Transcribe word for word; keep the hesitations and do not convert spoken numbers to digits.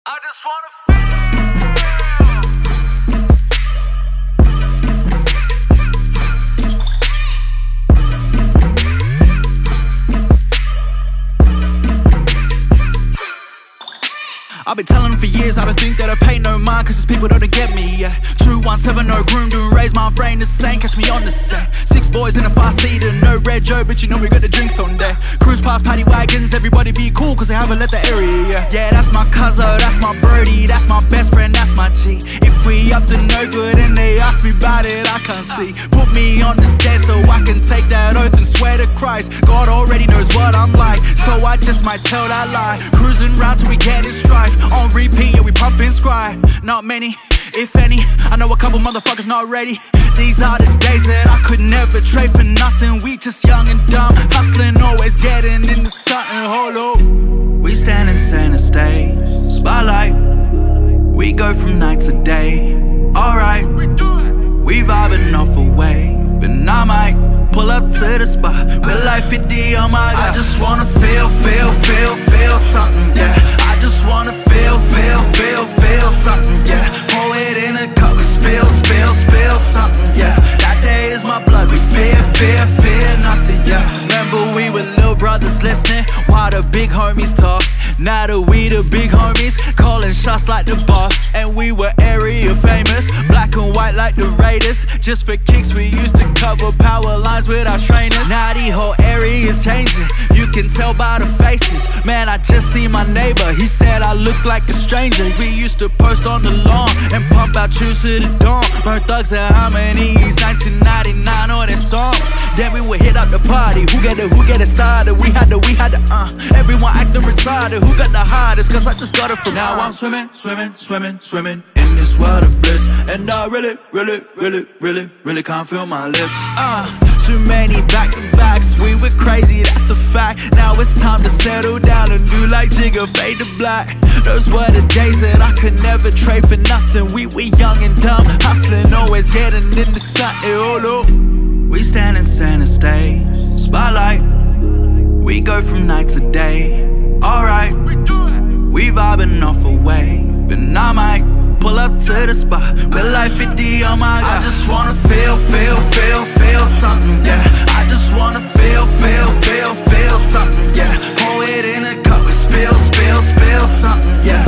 I just wanna feel. I've been telling them for years, I don't think that I pay no mind, cause these people don't get me, yeah. Two one seven, no groom, doing raise, my brain the same, catch me on the set. Six boys in a five-seater, no red Joe, but you know we got the drinks on there. Cruise past paddy wagons, everybody be cool, cause they haven't left the area, yeah. Yeah, that's my cousin, that's my birdie, that's my best friend, that's my G. If we up to no good and they ask me about it, I can't see. Put me on the stand so I can take that oath and swear to Christ. God already knows what I'm like, so I just might tell that lie. Cruising round till we get in strife. On repeat, yeah, we pumping scribe. Not many, if any. I know a couple motherfuckers not ready. These are the days that I could never trade for nothing. We just young and dumb, hustling, always getting into something. Hold up. We stand in center stage, spotlight. We go from night to day. Alright, we vibing off away, but I might pull up to the spot with like fifty on my God. I just wanna feel, feel, feel, feel something, yeah. I just wanna feel, feel, feel, feel something, yeah. Pour it in a cup, we spill, spill, spill something, yeah. That day is my blood, we fear, fear, fear nothing, yeah. Remember we were little brothers listening while the big homies talk. Now that we the big homies, calling shots like the boss. And we were area famous, black and white like the Raiders. Just for kicks we used to cover power lines with our trainers. Now the whole area is changing, you can tell by the faces. Man, I just seen my neighbor, he said I look like a stranger. We used to post on the lawn and pump out tunes to the dawn. Burn thugs and harmonies, nineteen ninety-nine on their songs. Then we would hit up the party, who get it, who get it started. We had the, we had the, uh everyone acting retarded. Who got the hardest, cause I just got it from now. I'm swimming, swimming, swimming, swimming in this world of bliss. And I really, really, really, really, really can't feel my lips. Uh, too many back-to-backs, we were crazy, that's a fact. Now it's time to settle down and do like Jigga, fade to black. Those were the days that I could never trade for nothing. We were young and dumb, hustling, always getting into something. Oh no. We stand in center stage, spotlight. We go from night to day. Alright, we vibing off away, but I might pull up to the spot with like fifty on my God. I just wanna feel, feel, feel, feel something, yeah. I just wanna feel, feel, feel, feel something, yeah. Pour it in a cup, spill, spill, spill something, yeah.